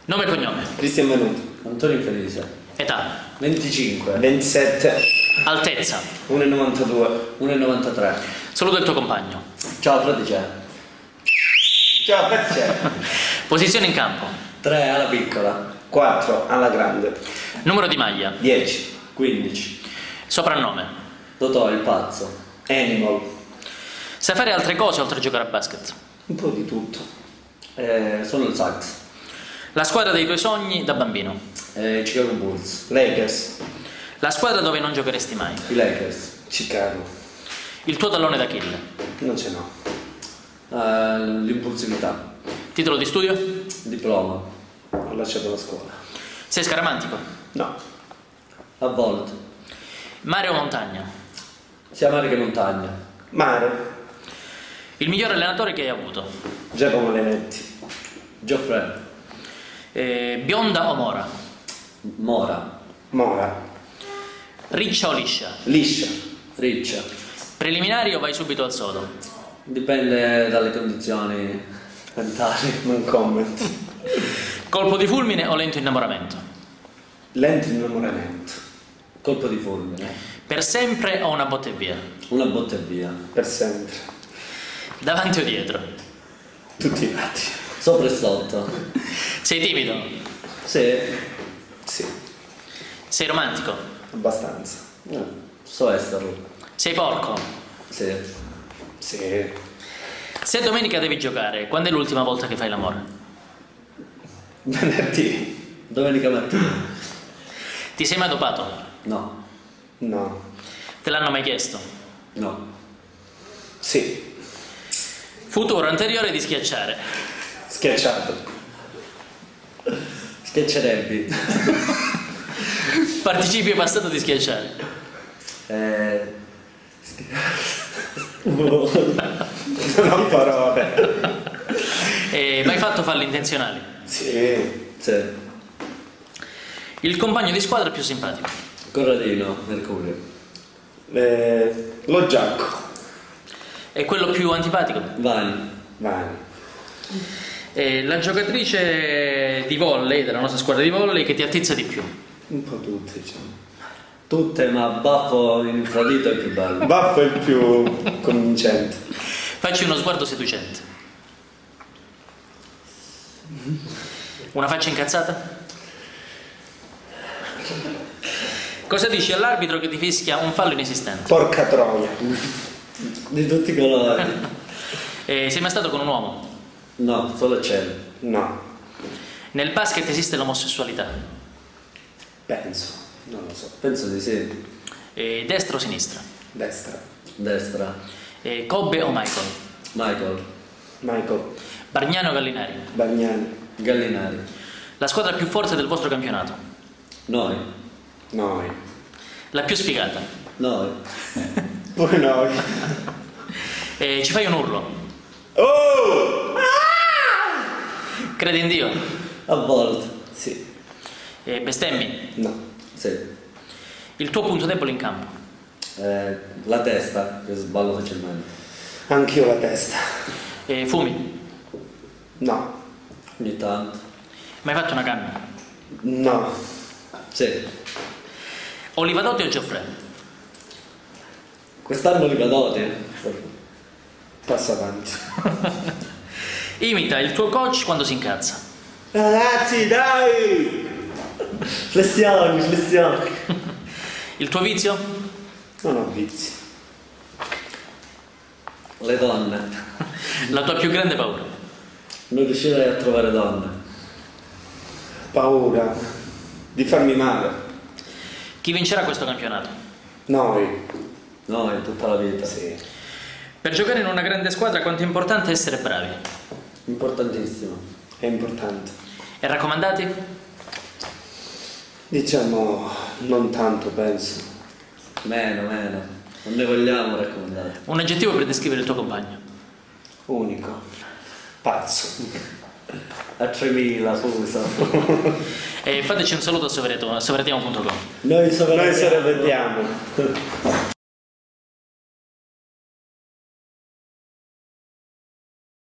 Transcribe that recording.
Nome e cognome. Cristian Venuto. Antonio Felice. Età. 25. 27. Altezza. 1,92. 1,93. Saluto il tuo compagno. Ciao fratello. Ciao, perché? Posizione in campo. 3 alla piccola. 4 alla grande. Numero di maglia. 10. 15. Soprannome. Totò il pazzo. Animal. Sai fare altre cose oltre a giocare a basket? Un po' di tutto. Sono il sax. La squadra dei tuoi sogni da bambino. Chicago Bulls. Lakers. La squadra dove non giocheresti mai. I Lakers. Chicago. Il tuo tallone d'Achille. Non ce n'ho. L'impulsività. Titolo di studio? Diploma. Ho lasciato la scuola. Sei scaramantico? No. A volte. Mare o montagna? Sia mare che montagna. Mare. Il miglior allenatore che hai avuto? Giacomo Lenetti. Geoffrey. Bionda o mora? Mora. Mora. Riccia o liscia? Liscia. Riccia. Preliminari o vai subito al sodo? Dipende dalle condizioni mentali. Non comment. Colpo di fulmine o lento innamoramento? Lento innamoramento. Colpo di fulmine. Per sempre o una botta e via? Una botta e via. Per sempre. Davanti o dietro? Tutti i lati. Sopra e sotto. Sei timido? Sì. Sì. Sei romantico? Abbastanza. So esserlo. Sei porco? Sì. Sì. Se domenica devi giocare, quando è l'ultima volta che fai l'amore? Venerdì. Domenica mattina. Ti sei mai dopato? No. No. Te l'hanno mai chiesto? No. Sì. Futuro anteriore di schiacciare? Schiacciato. Schiaccerebbi. Participio passato di schiacciare? Non ho parole. Mai fatto falli intenzionali? Sì. Sì. Il compagno di squadra più simpatico? Corradino, Mercurio. Lo Giacco. E quello più antipatico? Vani. Vai. La giocatrice di volley, della nostra squadra di volley, che ti attizza di più? Un po' tutte, diciamo. Tutte, ma baffo in infradito è più bello. Baffo è il più convincente. Facci uno sguardo seducente. Una faccia incazzata? Cosa dici all'arbitro che ti fischia un fallo inesistente? Porca troia. Di tutti i colori. Sei mai stato con un uomo? No, solo cielo. No. Nel basket esiste l'omosessualità? Penso. Non lo so. Penso di sì. Destra o sinistra? Destra. Destra. Kobe o Michael? Michael. Michael. Bargnano o Gallinari? Bagnani. Gallinari. La squadra più forte del vostro campionato? Noi. Noi. La più sfigata? Noi. Pure noi. Ci fai un urlo? Oh! Credi in Dio? A volte. Sì. Bestemmi? No. Sì. Il tuo punto debole in campo? La testa, che sballo facilmente. Anch'io la testa. Fumi? No. Ogni tanto. Mai fatto una canna? No. Sì. Olivadotti o Geoffrey? Quest'anno li vadoti. Passa avanti. Imita il tuo coach quando si incazza. Ragazzi, dai! Flessioni, flessioni. Il tuo vizio? Non ho vizi. Le donne. La tua più grande paura? Non riuscirei a trovare donne. Paura di farmi male. Chi vincerà questo campionato? Noi. Noi, tutta la vita. Sì. Per giocare in una grande squadra quanto è importante essere bravi? Importantissimo. È importante. E raccomandati? Diciamo non tanto, penso. Meno. Non ne vogliamo raccomandare. Un aggettivo per descrivere il tuo compagno? Unico. Pazzo. A 3000, fuso. E fateci un saluto a sovretimo.com. Noi Noi se ne vediamo.